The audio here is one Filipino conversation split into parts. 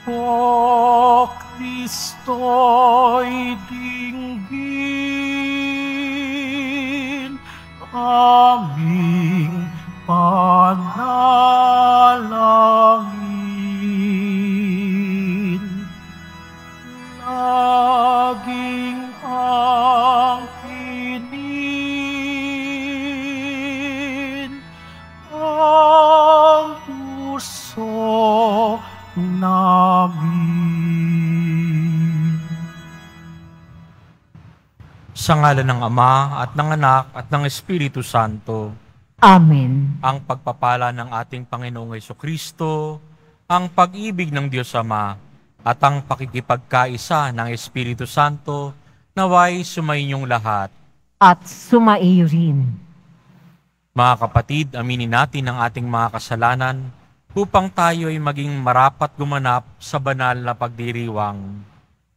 O Kristo'y dinggin, aming panalangin. Laging angkinin ang puso namin. Sa ngalan ng Ama at ng Anak at ng Espiritu Santo. Amen. Ang pagpapala ng ating Panginoong Hesukristo, ang pag-ibig ng Diyos Ama, at ang pakikipagkaisa ng Espiritu Santo, naway sumainyong lahat. At sumaiyo rin. Mga kapatid, aminin natin ang ating mga kasalanan upang tayo ay maging marapat gumanap sa banal na pagdiriwang.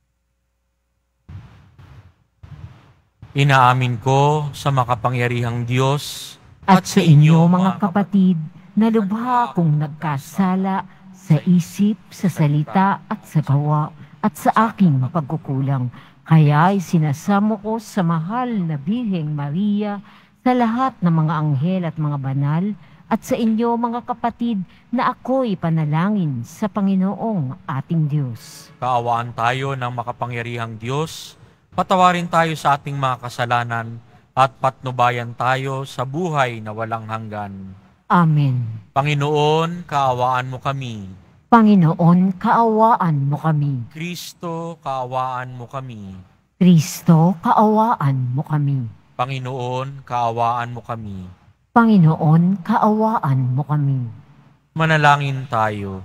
Inaamin ko sa makapangyarihang Diyos At sa inyo, mga kapatid, na lubha akong nagkasala sa isip, sa salita at sa gawa, at sa aking pagkukulang. Kaya'y sinasamo ko sa mahal na Birheng Maria, sa lahat ng mga anghel at mga banal, at sa inyo, mga kapatid, na ako'y panalangin sa Panginoong ating Diyos. Kaawaan tayo ng makapangyarihang Diyos, patawarin tayo sa ating mga kasalanan, at patnubayan tayo sa buhay na walang hanggan. Amen. Panginoon, kaawaan mo kami. Panginoon, kaawaan mo kami. Kristo, kaawaan mo kami. Kristo, kaawaan mo kami. Panginoon, kaawaan mo kami. Panginoon, kaawaan mo kami. Manalangin tayo.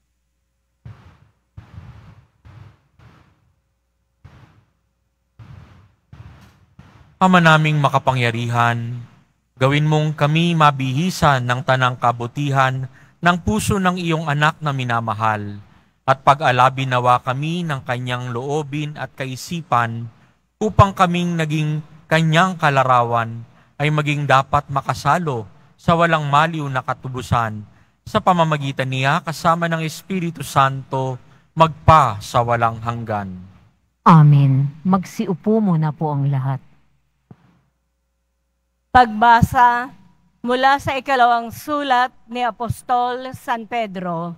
Ama naming makapangyarihan, gawin mong kami mabihisan ng tanang kabutihan ng puso ng iyong anak na minamahal, at pag-alabi nawa kami ng kanyang loobin at kaisipan, upang kaming naging kanyang kalarawan ay maging dapat makasalo sa walang maliw na katubusan, sa pamamagitan niya kasama ng Espiritu Santo, magpa sa walang hanggan. Amen. Magsiupo muna po ang lahat. Pagbasa mula sa ikalawang sulat ni Apostol San Pedro.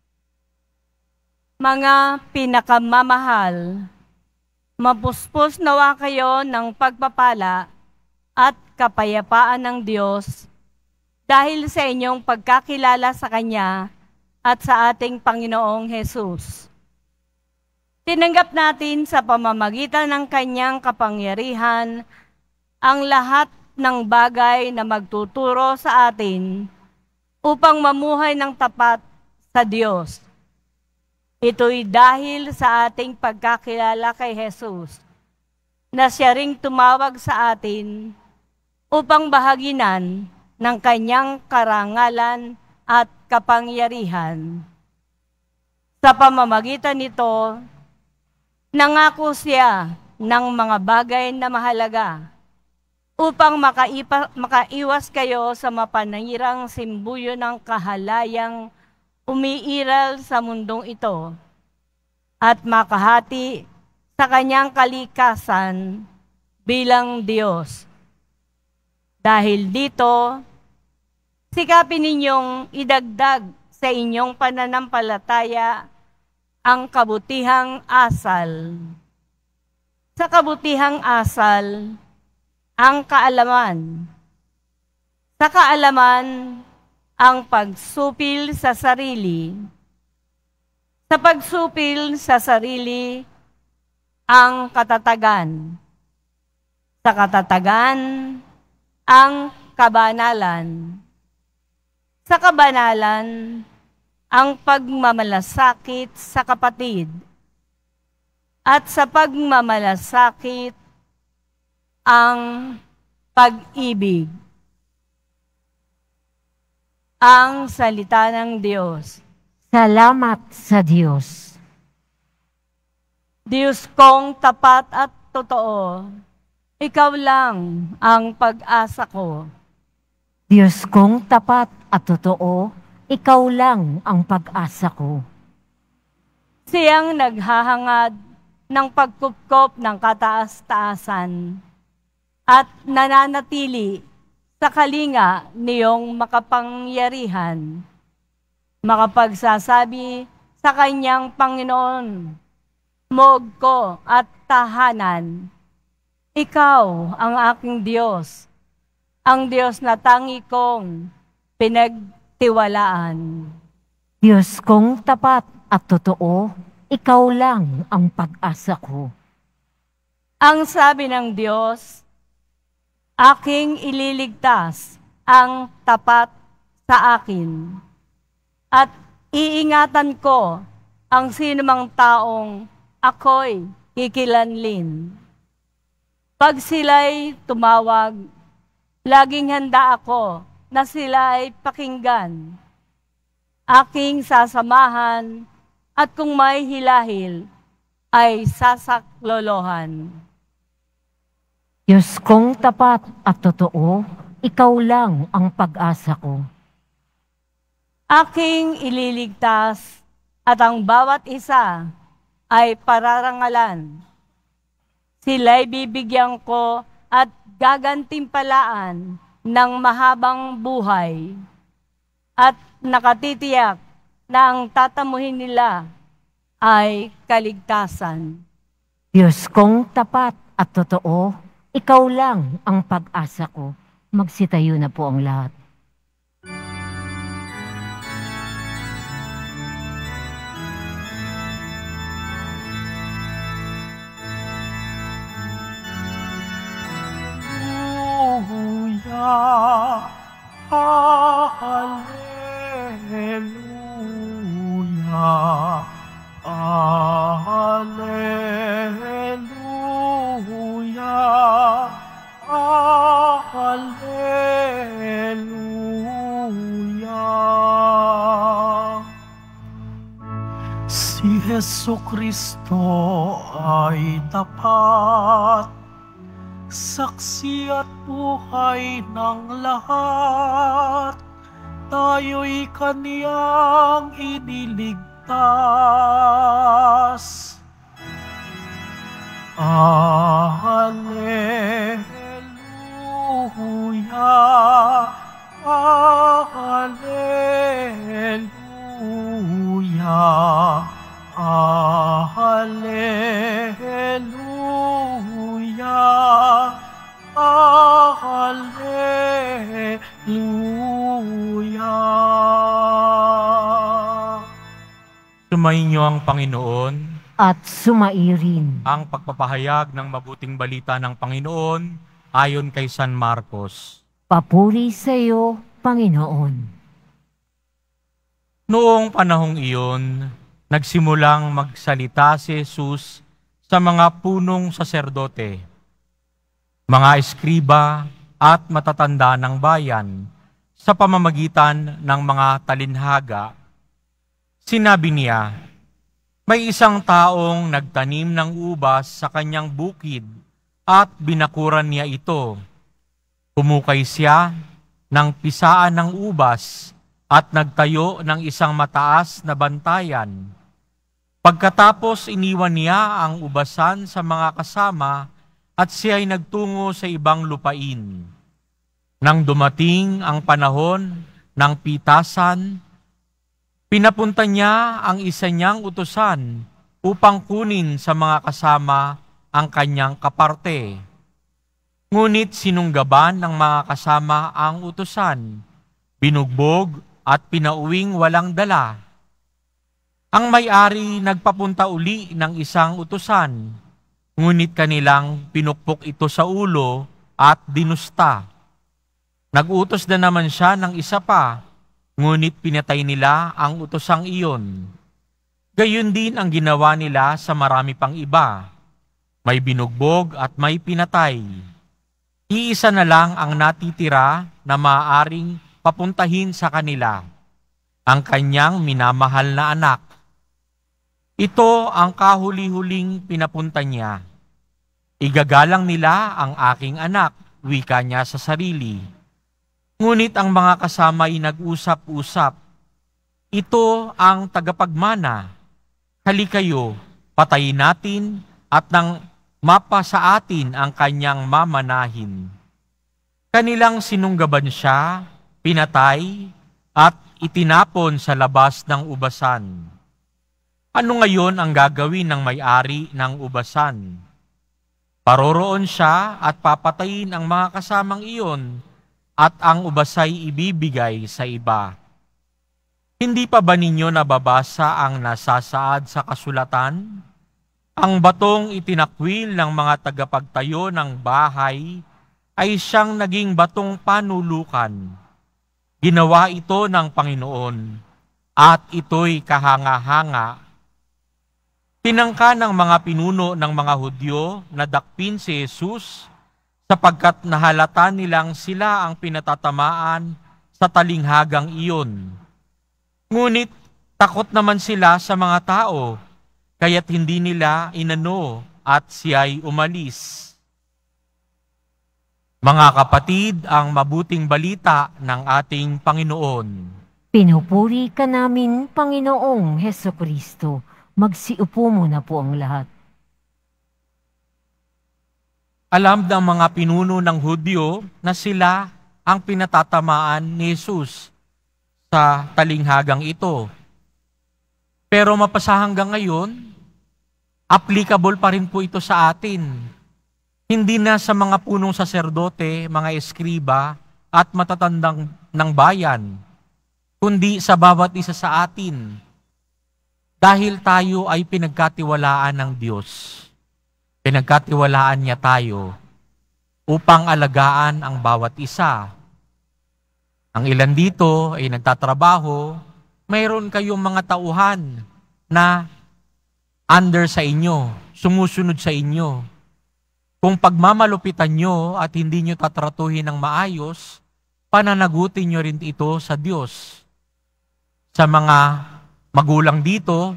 Mga pinakamamahal, mapuspos nawa kayo ng pagpapala at kapayapaan ng Diyos dahil sa inyong pagkakilala sa Kanya at sa ating Panginoong Hesus. Tinanggap natin sa pamamagitan ng Kanyang kapangyarihan ang lahat ng bagay na magtuturo sa atin upang mamuhay ng tapat sa Diyos. Ito'y dahil sa ating pagkakilala kay Jesus, na siya ring tumawag sa atin upang bahaginan ng kanyang karangalan at kapangyarihan. Sa pamamagitan nito, nangako siya ng mga bagay na mahalaga upang makaiwas kayo sa mapanirang simbuyo ng kahalayang umiiral sa mundong ito at makahati sa kanyang kalikasan bilang Diyos. Dahil dito, sikapin ninyong idagdag sa inyong pananampalataya ang kabutihang asal. Sa kabutihang asal, ang kaalaman. Sa kaalaman, ang pagsupil sa sarili. Sa pagsupil sa sarili, ang katatagan. Sa katatagan, ang kabanalan. Sa kabanalan, ang pagmamalasakit sa kapatid. At sa pagmamalasakit, ang pag-ibig. Ang salita ng Diyos. Salamat sa Diyos. Diyos kong tapat at totoo, ikaw lang ang pag-asa ko. Diyos kong tapat at totoo, ikaw lang ang pag-asa ko. Siyang naghahangad ng pagkupkop ng kataas-taasan at nananatili sa kalinga niyong makapangyarihan, makapagsasabi sa kanyang Panginoon, Moog ko at tahanan, ikaw ang aking Diyos, ang Diyos na tangi kong pinagtiwalaan. Diyos kong tapat at totoo, ikaw lang ang pag-asa ko. Ang sabi ng Diyos, aking ililigtas ang tapat sa akin, at iingatan ko ang sinumang taong ako'y kikilanlin. Pag sila'y tumawag, laging handa ako na sila'y pakinggan. Aking sasamahan, at kung may hilahil, ay sasaklolohan. Diyos kong tapat at totoo, ikaw lang ang pag-asa ko. Aking ililigtas, at ang bawat isa ay pararangalan. Sila'y bibigyan ko at gagantimpalaan ng mahabang buhay, at nakatitiyak na ang tatamuhin nila ay kaligtasan. Diyos kong tapat at totoo, ikaw lang ang pag-asa ko. Magsitayo na po ang lahat. Hallelujah, Hallelujah, Hallelujah, Hallelujah. Si Jesucristo ay tapat, saksi at buhay ng lahat, tayo'y kaniyang iniligtas. Hallelujah, Hallelujah, Hallelujah, Hallelujah. Sumainyo ang Panginoon. At sumairin. Ang pagpapahayag ng mabuting balita ng Panginoon ayon kay San Marcos. Papuri sa iyo, Panginoon. Noong panahong iyon, nagsimulang magsalita si Jesus sa mga punong saserdote, mga eskriba at matatanda ng bayan sa pamamagitan ng mga talinhaga. Sinabi niya, may isang taong nagtanim ng ubas sa kanyang bukid at binakuran niya ito. Humukay siya ng pisaan ng ubas at nagtayo ng isang mataas na bantayan. Pagkatapos iniwan niya ang ubasan sa mga kasama at siya ay nagtungo sa ibang lupain. Nang dumating ang panahon ng pitasan, pinapunta niya ang isa niyang utusan upang kunin sa mga kasama ang kanyang kaparte. Ngunit sinunggaban ng mga kasama ang utusan, binugbog at pinauwing walang dala. Ang may-ari nagpapunta uli ng isang utusan, ngunit kanilang pinukpok ito sa ulo at dinusta. Nag-utos na naman siya ng isa pa, ngunit pinatay nila ang utosang iyon. Gayon din ang ginawa nila sa marami pang iba. May binugbog at may pinatay. Iisa na lang ang natitira na maaaring papuntahin sa kanila, ang kanyang minamahal na anak. Ito ang kahuli-huling pinapunta niya. Igagalang nila ang aking anak, wika niya sa sarili. Ngunit ang mga kasama ay nag-usap-usap. Ito ang tagapagmana. halikayo, patayin natin at nang mapa sa atin ang kanyang mamanahin. Kanilang sinunggaban siya, pinatay, at itinapon sa labas ng ubasan. Ano ngayon ang gagawin ng may-ari ng ubasan? Paroroon siya at papatayin ang mga kasamang iyon at ang ubasay ibibigay sa iba. Hindi pa ba ninyo nababasa ang nasasaad sa kasulatan? Ang batong itinakwil ng mga tagapagtayo ng bahay ay siyang naging batong panulukan. Ginawa ito ng Panginoon at ito'y kahanga-hanga. Tinangka ng mga pinuno ng mga Hudyo na dakpin si Jesus sapagkat nahalata nilang sila ang pinatatamaan sa talinghagang iyon. Ngunit takot naman sila sa mga tao, kaya't hindi nila inano at siya'y umalis. Mga kapatid, ang mabuting balita ng ating Panginoon. Pinupuri ka namin, Panginoong Hesukristo. Magsiupo muna po ang lahat. Alam ng mga pinuno ng Hudyo na sila ang pinatatamaan ni Jesus sa talinghagang ito. Pero mapasa hanggang ngayon, applicable pa rin po ito sa atin. Hindi na sa mga punong saserdote, mga eskriba, at matatandang ng bayan, kundi sa bawat isa sa atin. Dahil tayo ay pinagkatiwalaan ng Diyos. Pinagkatiwalaan niya tayo upang alagaan ang bawat isa. Ang ilan dito ay nagtatrabaho, mayroon kayong mga tauhan na under sa inyo, sumusunod sa inyo. Kung pagmamalupitan nyo at hindi nyo tatratuhin ng maayos, pananagutin nyo rin ito sa Diyos. Sa mga magulang dito,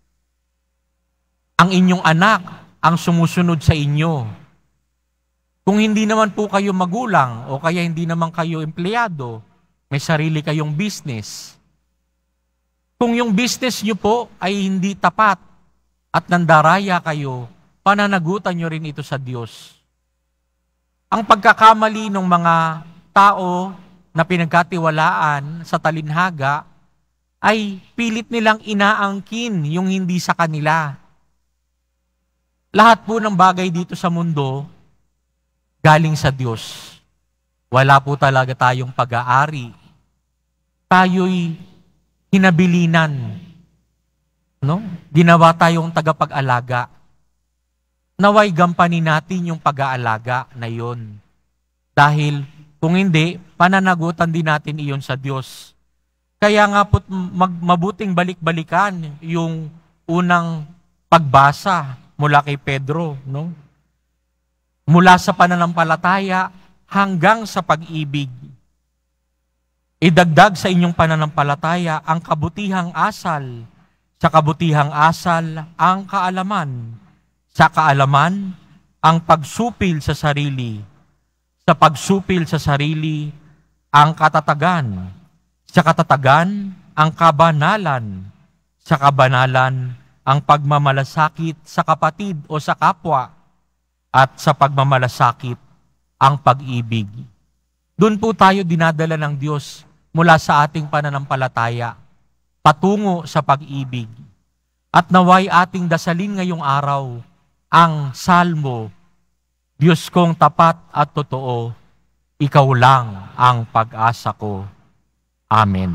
ang inyong anak ang sumusunod sa inyo. Kung hindi naman po kayo magulang o kaya hindi naman kayo empleyado, may sarili kayong business. Kung yung business nyo po ay hindi tapat at nandaraya kayo, pananagutan nyo rin ito sa Diyos. Ang pagkakamali ng mga tao na pinagkatiwalaan sa talinhaga ay pilit nilang inaangkin yung hindi sa kanila. Lahat po ng bagay dito sa mundo galing sa Diyos. Wala po talaga tayong pag-aari. Tayo'y hinabilinan. No? Ginawa tayong tagapag-alaga. Naway gampanin natin yung pag-aalaga na yun. Dahil kung hindi, pananagutan din natin iyon sa Diyos. Kaya nga po mabuting balik-balikan yung unang pagbasa mula kay Pedro, no? Mula sa pananampalataya hanggang sa pag-ibig. Idagdag sa inyong pananampalataya ang kabutihang asal, sa kabutihang asal ang kaalaman, sa kaalaman ang pagsupil sa sarili, sa pagsupil sa sarili ang katatagan, sa katatagan, ang kabanalan. Sa kabanalan, ang pagmamalasakit sa kapatid o sa kapwa. At sa pagmamalasakit, ang pag-ibig. Doon po tayo dinadala ng Diyos mula sa ating pananampalataya, patungo sa pag-ibig. At naway ating dasalin ngayong araw, ang Salmo, Diyos kong tapat at totoo, ikaw lang ang pag-asa ko. Amen.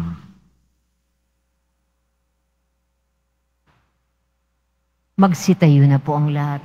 Magsitayo na po ang lahat.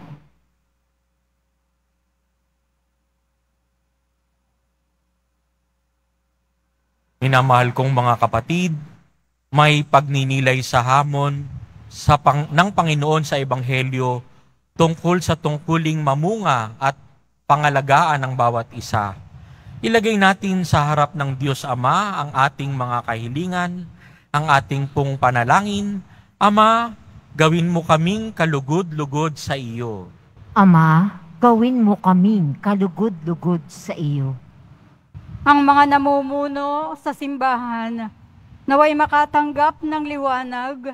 Minamahal kong mga kapatid, may pagninilay sa hamon ng Panginoon sa Ebanghelyo tungkol sa tungkuling mamunga at pangalagaan ng bawat isa. Ilagay natin sa harap ng Diyos Ama ang ating mga kahilingan, ang ating pong panalangin. Ama, gawin mo kaming kalugod-lugod sa iyo. Ama, gawin mo kaming kalugod-lugod sa iyo. Ang mga namumuno sa simbahan, naway makatanggap ng liwanag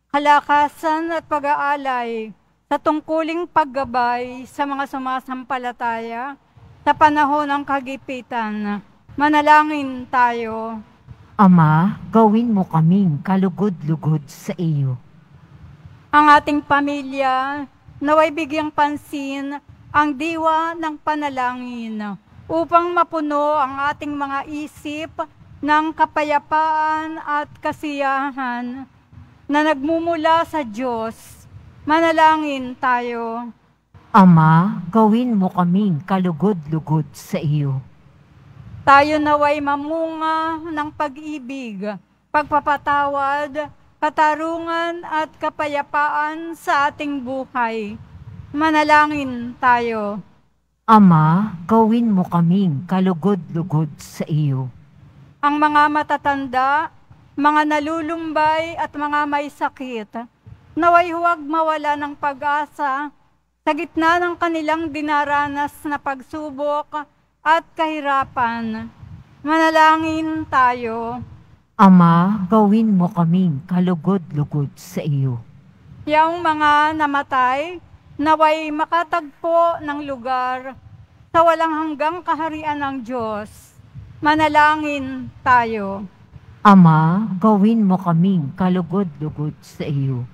kalakasan at pag-aalay sa tungkuling paggabay sa mga sumasampalataya sa panahon ng kagipitan. Manalangin tayo. Ama, gawin mo kaming kalugod-lugod sa iyo. Ang ating pamilya, naway bigyang pansin ang diwa ng panalangin upang mapuno ang ating mga isip ng kapayapaan at kasiyahan na nagmumula sa Diyos. Manalangin tayo. Ama, gawin mo kaming kalugod-lugod sa iyo. Tayo naway mamunga ng pag-ibig, pagpapatawad, katarungan at kapayapaan sa ating buhay. Manalangin tayo. Ama, gawin mo kaming kalugod-lugod sa iyo. Ang mga matatanda, mga nalulumbay at mga may sakit, naway huwag mawala ng pag-asa sa gitna ng kanilang dinaranas na pagsubok at kahirapan. Manalangin tayo. Ama, gawin mo kaming kalugod-lugod sa iyo. Yang mga namatay, naway makatagpo ng lugar sa walang hanggang kaharian ng Diyos. Manalangin tayo. Ama, gawin mo kaming kalugod-lugod sa iyo.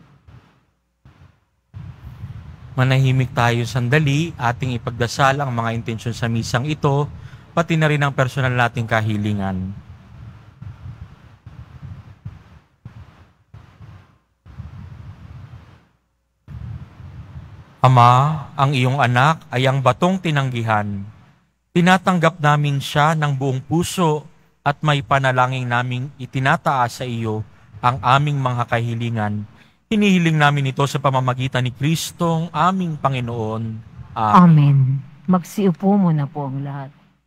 Manahimik tayo sandali, ating ipagdasal ang mga intensyon sa misang ito, pati na rin ang personal nating kahilingan. Ama, ang iyong anak ay ang batong tinanggihan. Tinatanggap namin siya ng buong puso at may panalangin naming itinataas sa iyo ang aming mga kahilingan. Hinihiling namin ito sa pamamagitan ni Kristong aming Panginoon. Amen. Amen. Magsiupo muna po ang lahat.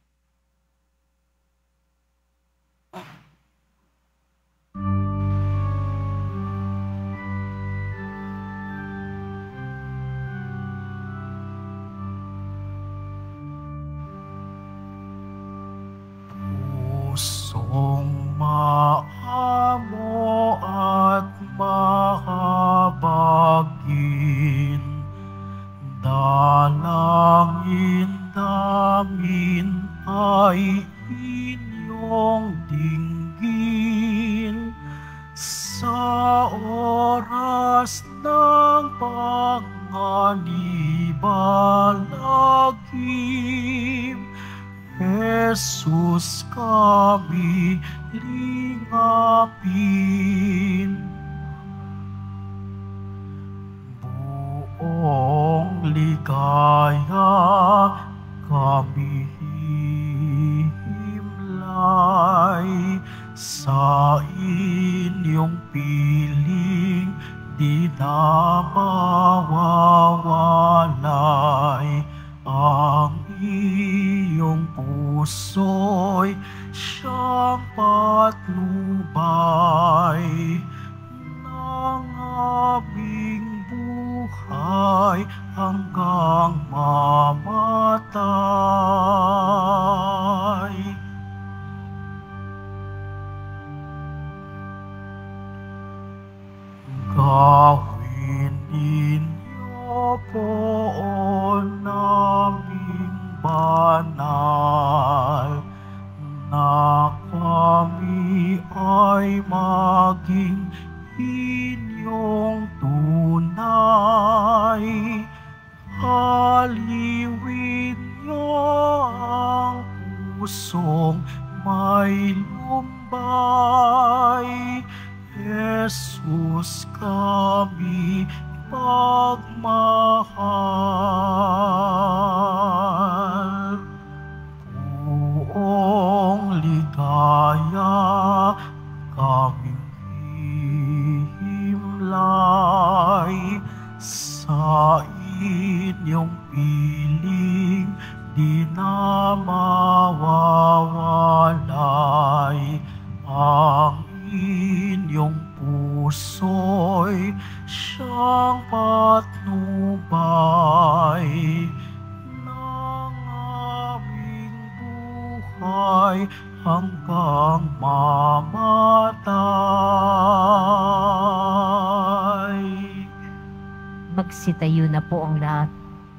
Pusong maamo at mahabagin, dalangin namin ay inyong dinggin sa oras ng panganibalagim. Jesus, kami lingapin. Buong ligaya kami himlay sa inyong piling, di na mawawalay ang iyong puso'y siyang patnubay ng aming buhay hanggang mamatay. Gawin ninyo poon naming banal, na kami ay maging inyong tunay. Haliwin niyo ang pusong may lumbay. Jesus, kami pagmahal. Buong ligaya kaming hihimlay sa inyong piling, di na mawawalay ang inyong puso'y siyang patnubay ng aming buhay hanggang mamatay. Magsitayo na po ang lahat.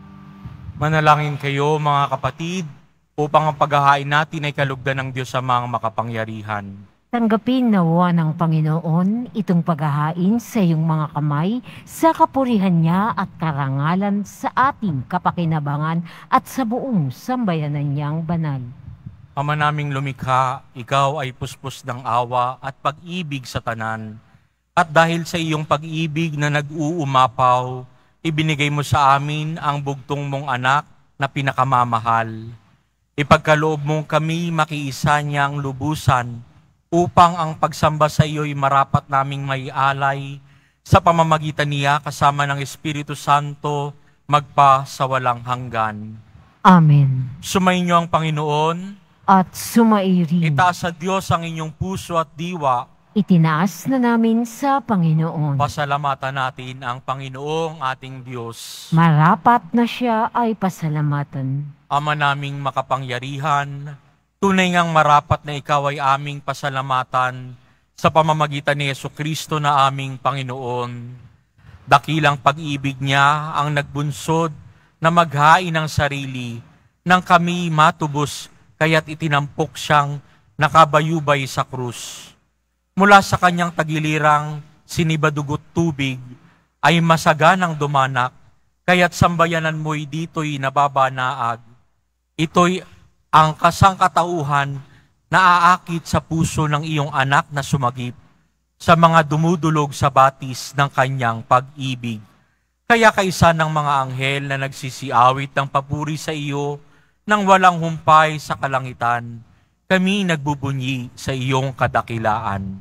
Manalangin kayo mga kapatid, upang ang paghahain natin ay kalugdan ng Diyos Amang makapangyarihan. Tanggapin nawa ng Panginoon itong paghahain sa iyong mga kamay sa kapurihan niya at karangalan sa ating kapakinabangan at sa buong sambayanan niyang banal. Ama naming lumikha, ikaw ay puspos ng awa at pag-ibig sa tanan. At dahil sa iyong pag-ibig na nag-uumapaw, ibinigay mo sa amin ang bugtong mong anak na pinakamamahal. Ipagkaloob mong kami makiisa niyang lubusan upang ang pagsamba sa iyo'y marapat naming may alay sa pamamagitan niya kasama ng Espiritu Santo magpa sa walang hanggan. Amen. Sumainyo ang Panginoon. At sumairin. Itaas sa Diyos ang inyong puso at diwa. Itinaas na namin sa Panginoon. Pasalamatan natin ang Panginoong ating Diyos. Marapat na siya ay pasalamatan. Ama naming makapangyarihan, tunay ngang marapat na ikaw ay aming pasalamatan sa pamamagitan ni Jesucristo na aming Panginoon. Dakilang pag-ibig niya ang nagbunsod na maghain ng sarili nang kami matubos kaya't itinampok siyang nakabayubay sa krus. Mula sa kanyang tagilirang sinibadugot tubig ay masaganang dumanak, kaya't sambayanan mo'y dito'y nababanaag. Ito'y ang kasangkatauhan na aakit sa puso ng iyong anak na sumagip sa mga dumudulog sa batis ng kanyang pag-ibig. Kaya kaisa ng mga anghel na nagsisiawit ng papuri sa iyo nang walang humpay sa kalangitan, kami nagbubunyi sa iyong kadakilaan.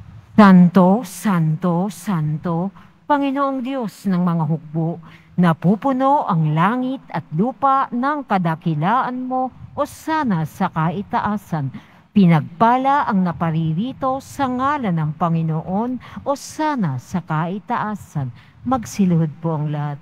Santo, Santo, Santo, Panginoong Diyos ng mga hukbo, napupuno ang langit at lupa ng kadakilaan mo o sana sa kaitaasan. Pinagpala ang naparirito sa ngalan ng Panginoon o sana sa kaitaasan. Magsiluhod po ang lahat.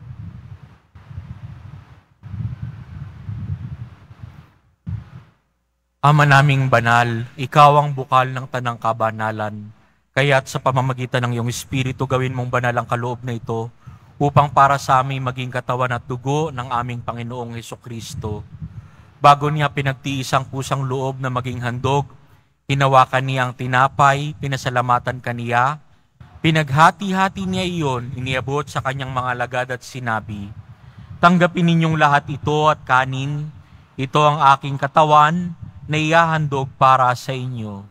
Ama naming banal, ikaw ang bukal ng tanang kabanalan. Kaya't sa pamamagitan ng iyong Espiritu, gawin mong banal ang kaloob na ito upang para sa aming maging katawan at dugo ng aming Panginoong Hesukristo. Bago niya pinagtiis ang pusang loob na maging handog, hinawakan niya ang tinapay, pinasalamatan kaniya, pinaghati-hati niya iyon, iniabot sa kanyang mga alagad at sinabi, "Tanggapin ninyong lahat ito at kanin, ito ang aking katawan, na ihahandog para sa inyo."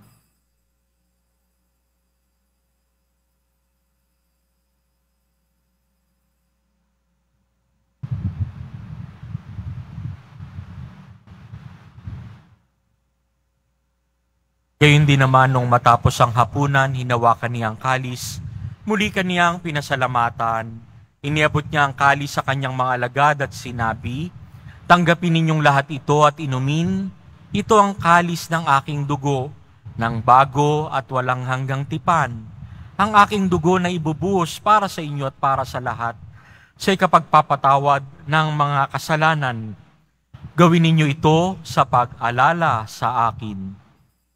Gayon din naman nung matapos ang hapunan, hinawakan niya ang kalis, muli kaniyang pinasalamatan, iniabot niya ang kalis sa kanyang mga alagad at sinabi, "Tanggapin ninyong lahat ito at inumin, ito ang kalis ng aking dugo, ng bago at walang hanggang tipan. Ang aking dugo na ibubuhos para sa inyo at para sa lahat, sa ikapagpapatawad ng mga kasalanan. Gawin ninyo ito sa pag-alala sa akin."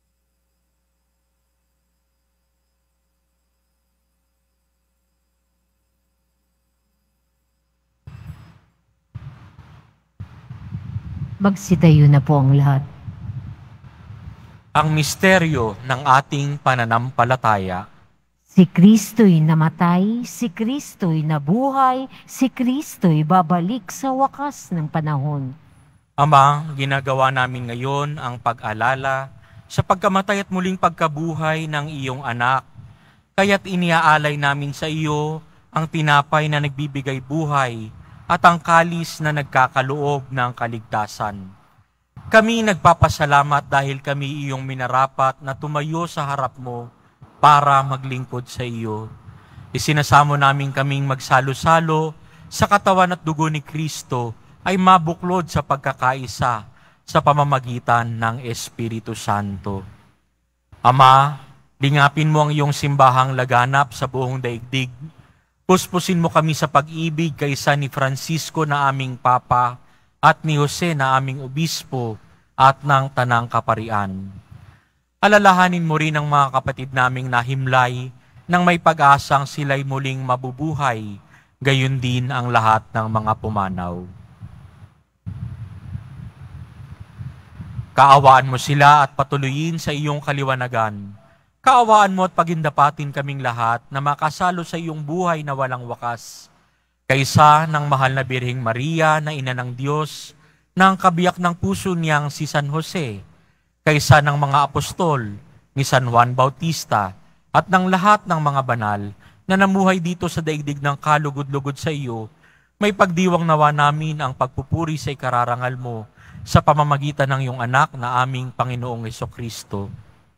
Magsitayo na po ang lahat. Ang misteryo ng ating pananampalataya. Si Kristo'y namatay, si Kristo'y nabuhay, si Kristo'y babalik sa wakas ng panahon. Ama, ginagawa namin ngayon ang pag-alala sa pagkamatay at muling pagkabuhay ng iyong anak. Kaya't iniaalay namin sa iyo ang tinapay na nagbibigay buhay at ang kalis na nagkakaloob ng kaligtasan. Kami nagpapasalamat dahil kami iyong minarapat na tumayo sa harap mo para maglingkod sa iyo. Isinasamo namin kaming magsalo-salo sa katawan at dugo ni Kristo ay mabuklod sa pagkakaisa sa pamamagitan ng Espiritu Santo. Ama, lingapin mo ang iyong simbahang laganap sa buong daigdig. Puspusin mo kami sa pag-ibig kaysa ni Francisco na aming Papa at ni Jose na aming Obispo at ng Tanang Kaparian. Alalahanin mo rin ang mga kapatid naming nahimlay nang may pag-asang sila'y muling mabubuhay, gayon din ang lahat ng mga pumanaw. Kaawaan mo sila at patuloyin sa iyong kaliwanagan. Kaawaan mo at pagindapatin kaming lahat na makasalo sa iyong buhay na walang wakas. Kaysa ng mahal na Birheng Maria na ina ng Diyos, ng kabiyak ng puso niyang si San Jose, kaysa ng mga apostol, ni San Juan Bautista, at ng lahat ng mga banal na namuhay dito sa daigdig ng kalugod-lugod sa iyo, may pagdiwang nawa namin ang pagpupuri sa ikararangal mo sa pamamagitan ng iyong anak na aming Panginoong Hesukristo.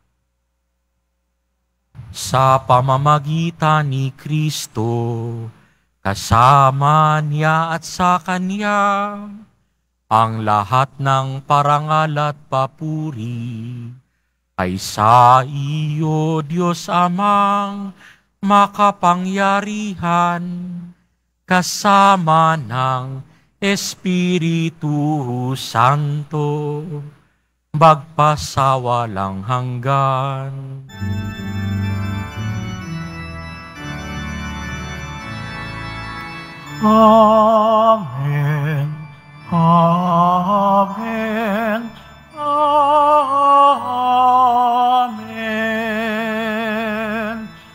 Sa pamamagitan ni Kristo, kasama niya at sa Kanya, ang lahat ng parangal at papuri ay sa iyo, Diyos Amang makapangyarihan, kasama ng Espiritu Santo, magpasawalang hanggan. Amen. Amen. Amen.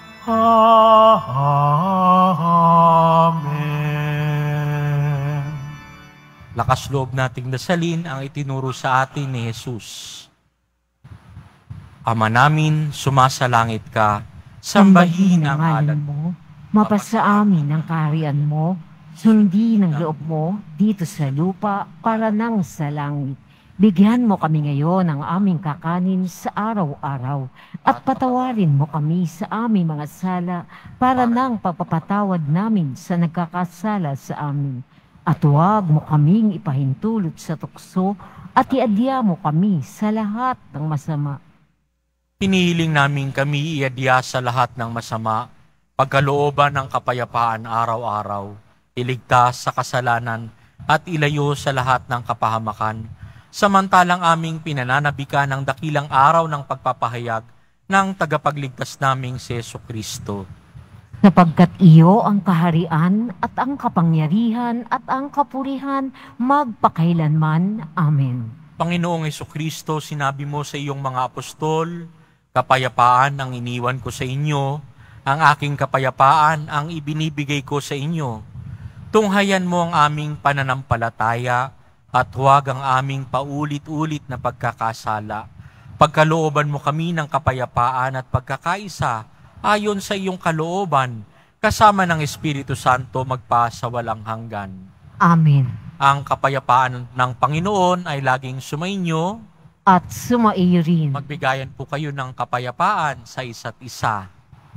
Amen. Lakas loob nating dasalin ang itinuro sa atin ni Jesus. Ama namin, sumasalangit ka, sambahin ang ngalan mo. Mapasa amin ang kaharian mo, sundin ang loob mo dito sa lupa para nang sa langit. Bigyan mo kami ngayon ng aming kakanin sa araw-araw at patawarin mo kami sa aming mga sala para nang pagpapatawad namin sa nagkakasala sa amin. At huwag mo kaming ipahintulot sa tukso at iadya mo kami sa lahat ng masama. Hinihiling namin kami iadya sa lahat ng masama, pagkalooban ng kapayapaan araw-araw, iligtas sa kasalanan at ilayo sa lahat ng kapahamakan, samantalang aming pinananabikan ang dakilang araw ng pagpapahayag ng tagapagligtas naming si Jesucristo. Sapagkat iyo ang kaharian at ang kapangyarihan at ang kapurihan magpakailanman. Amen. Panginoong Jesucristo, sinabi mo sa iyong mga apostol, kapayapaan ang iniwan ko sa inyo, ang aking kapayapaan ang ibinibigay ko sa inyo. Tunghayan mo ang aming pananampalataya at huwag ang aming paulit-ulit na pagkakasala. Pagkalooban mo kami ng kapayapaan at pagkakaisa ayon sa iyong kalooban, kasama ng Espiritu Santo magpa sa walang hanggan. Amen. Ang kapayapaan ng Panginoon ay laging sumainyo. At sumaiyo rin. Magbigayan po kayo ng kapayapaan sa isa't isa.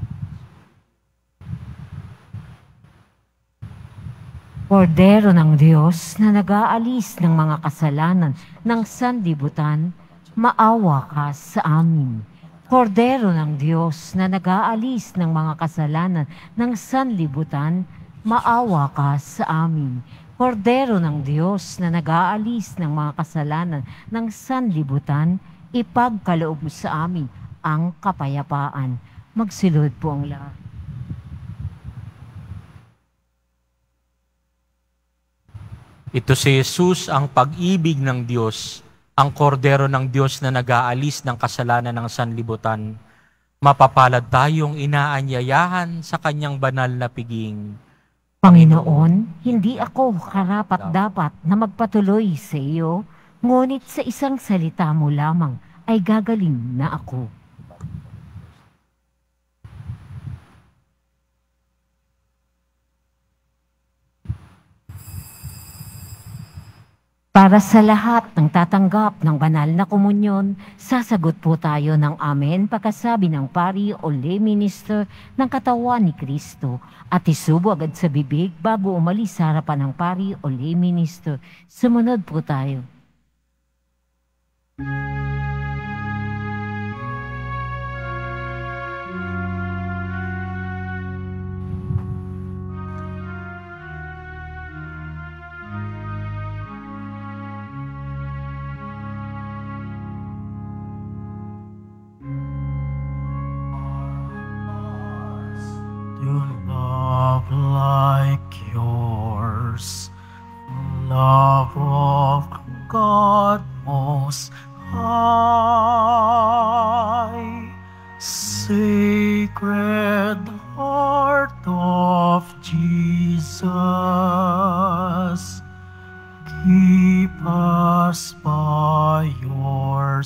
Kordero ng Diyos na nag-aalis ng mga kasalanan ng sanlibutan, maawa ka sa amin. Kordero ng Diyos na nag-aalis ng mga kasalanan ng sanlibutan, maawa ka sa amin. Kordero ng Diyos na nag-aalis ng mga kasalanan ng sanlibutan, ipagkaloob mo sa amin ang kapayapaan. Magsilod po ang lahat. Ito si Jesus, ang pag-ibig ng Diyos, ang kordero ng Diyos na nag-aalis ng kasalanan ng sanlibutan. Mapapalad tayong inaanyayahan sa kanyang banal na piging. Panginoon, hindi ako karapat-dapat na magpatuloy sa iyo, ngunit sa isang salita mo lamang ay gagaling na ako. Para sa lahat ng tatanggap ng banal na komunyon, sasagot po tayo ng amen pagkasabi ng pari o lay minister ng katawan ni Kristo at isubo agad sa bibig bago umalis sa harapan ng pari o lay minister. Sumunod po tayo. of Jesus, keep us by your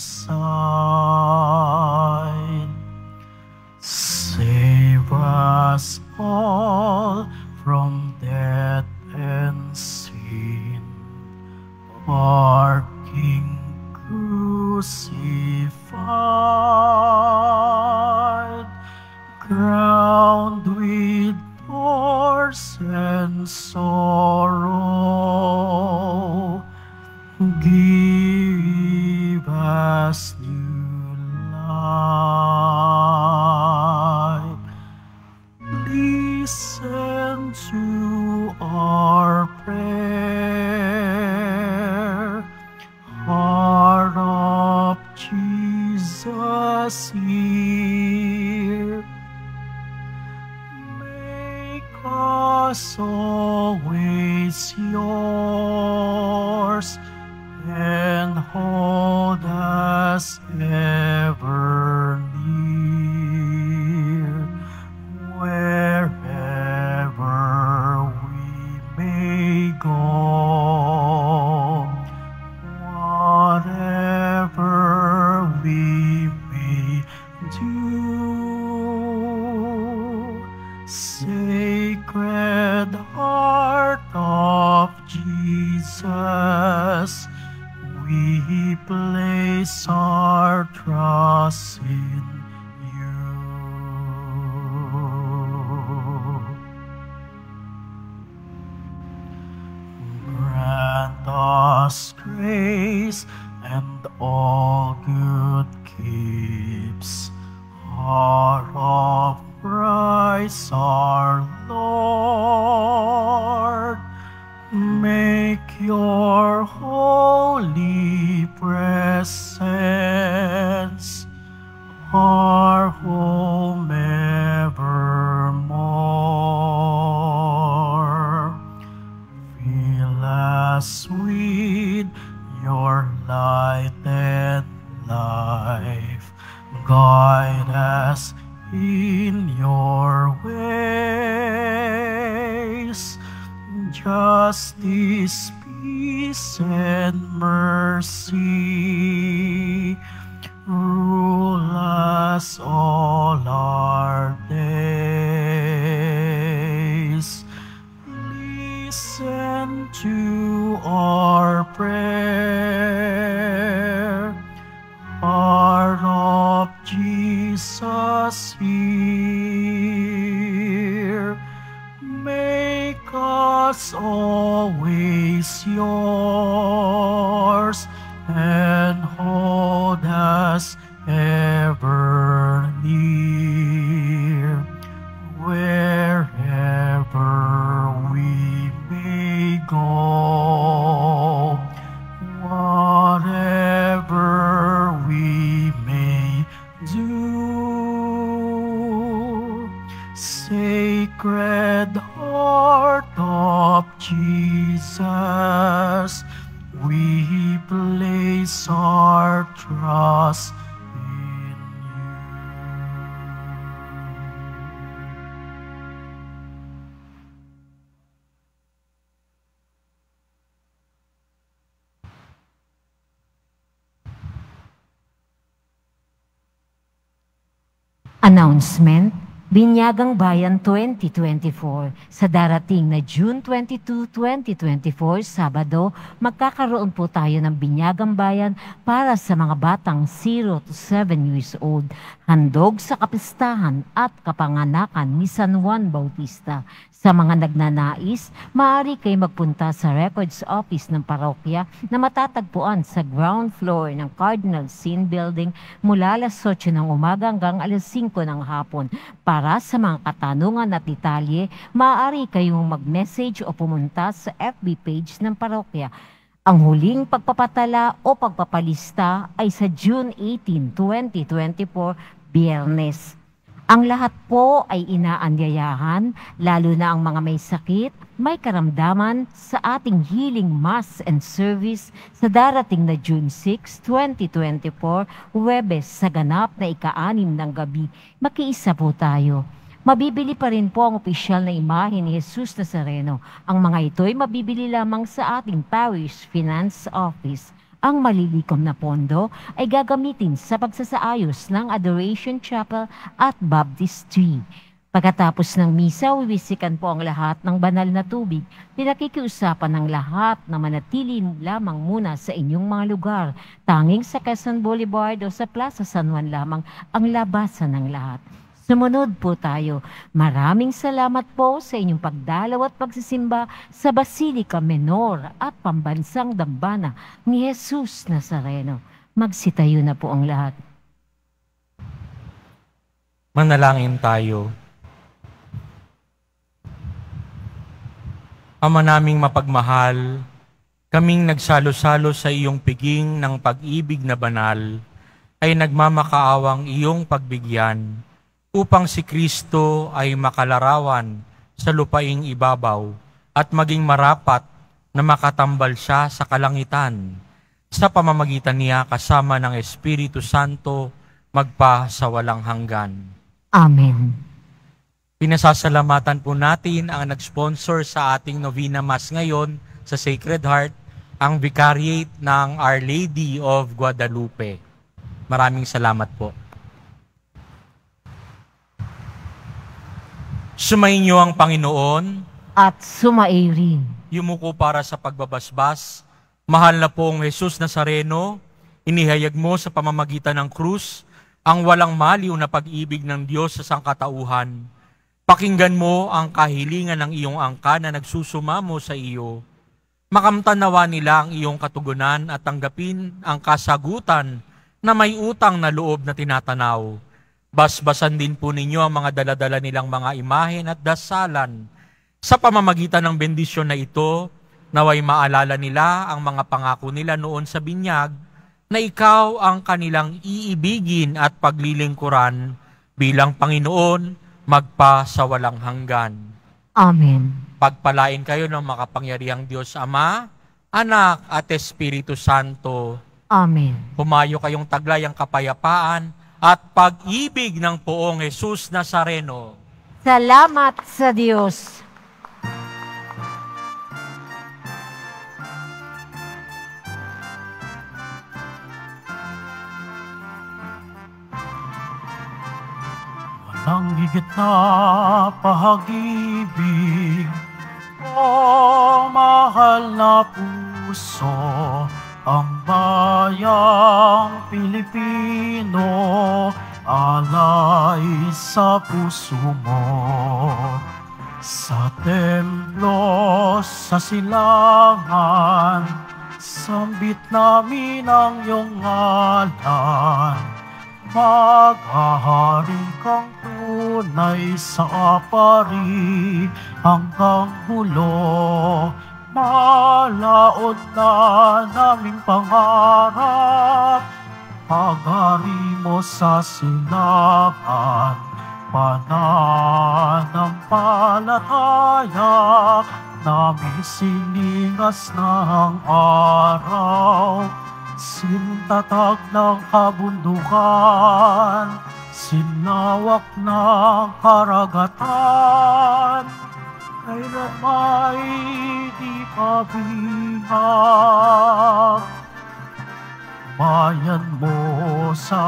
side. Save us all from death and sin, our King crucified, crowned with thorns and sorrow, give us new life. Listen to our prayer, heart of Jesus here. Make us always yours and hold us ever near, wherever we may go, whatever we may do. Sacred Heart of Jesus, we place our trust in you. Grant us grace and all good gifts, heart of Christ our Lord. Make your holy presence our home evermore. Fill us with your light and life, guide us in your ways. Justice, peace, and mercy rule us all our days. Listen to our prayer, Heart of Jesus here. Make us always yours and hold us ever near, wherever we may go, whatever we may do. Sacred Heart of Jesus, we place our trust in you. Announcement, Binyagang Bayan 2024. Sa darating na June 22, 2024, Sabado, magkakaroon po tayo ng Binyagang Bayan para sa mga batang 0 to 7 years old. Handog sa kapistahan at kapanganakan ni San Juan Bautista. Sa mga nagnanais, maaari kayo magpunta sa Records Office ng parokya na matatagpuan sa ground floor ng Cardinal Sin Building mula alas 8 ng umaga hanggang alas 5 ng hapon. Para sa mga katanungan at detalye, maaari kayong mag-message o pumunta sa FB page ng parokya. Ang huling pagpapatala o pagpapalista ay sa June 18, 2024, Biyernes. Ang lahat po ay inaanyayahan, lalo na ang mga may sakit, may karamdaman sa ating healing mass and service sa darating na June 6, 2024, Huwebes sa ganap na ika-6 ng gabi. Makiisa po tayo. Mabibili pa rin po ang opisyal na imahe ni Jesus Nazareno. Ang mga ito ay mabibili lamang sa ating Parish Finance Office. Ang malilikom na pondo ay gagamitin sa pagsasaayos ng Adoration Chapel at Baptistry. Pagkatapos ng misa, wiwisikan po ang lahat ng banal na tubig. Pinakikiusapan ng lahat na manatili lamang muna sa inyong mga lugar. Tanging sa Quezon Boulevard o sa Plaza San Juan lamang ang labasan ng lahat. Sumunod po tayo. Maraming salamat po sa inyong pagdalaw at pagsisimba sa Basilica Menor at Pambansang Dambana ni Jesus Nazareno. Magsitayo na po ang lahat. Manalangin tayo. Ama naming mapagmahal, kaming nagsalo-salo sa iyong piging ng pag-ibig na banal, ay nagmamakaawang iyong pagbigyan, upang si Kristo ay makalarawan sa lupaing ibabaw at maging marapat na makatambal siya sa kalangitan, sa pamamagitan niya kasama ng Espiritu Santo, magpa sa walang hanggan. Amen. Pinasasalamatan po natin ang nag-sponsor sa ating Novena Mass ngayon sa Sacred Heart, ang Vicariate ng Our Lady of Guadalupe. Maraming salamat po. Sumainyo ang Panginoon At sumairin. yumuko para sa pagbabasbas. Mahal na pong Jesus Nazareno, inihayag mo sa pamamagitan ng krus ang walang maliw na pag-ibig ng Diyos sa sangkatauhan. Pakinggan mo ang kahilingan ng iyong angka na nagsusumamo sa iyo. Makamtan nawa nila ang iyong katugunan at tanggapin ang kasagutan na may utang na loob na tinatanaw. Basbasan din po ninyo ang mga daladala nilang mga imahen at dasalan. Sa pamamagitan ng bendisyon na ito, naway maalala nila ang mga pangako nila noon sa binyag na ikaw ang kanilang iibigin at paglilingkuran bilang Panginoon magpa sa walang hanggan. Amen. Pagpalain kayo ng makapangyarihang Diyos Ama, Anak at Espiritu Santo. Amen. Humayo kayong taglay ang kapayapaan at pag-ibig ng poong Jesus Nazareno. Salamat sa Diyos. Walang higit na pag-ibig, o mahal na puso, ang bayang Pilipino, alay sa puso mo. Sa templo, sa silangan, sambit namin ang iyong ngalan. Maghahari kang tunay sa pari hanggang hulo. Malaod na naming pangarap, paghari mo sa silangan. Pananampalataya namin siningas ng araw. Sintatag ng kabundukan, sinawak ng karagatan, kailan may di kabihag. Bayan mo sa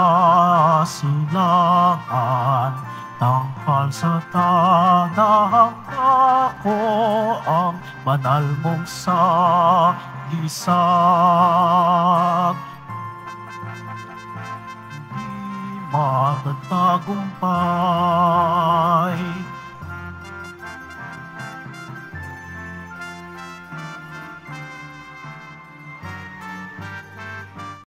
silangan, tanghal sa tanang ako, ang banal mong isag. Di matatagumpay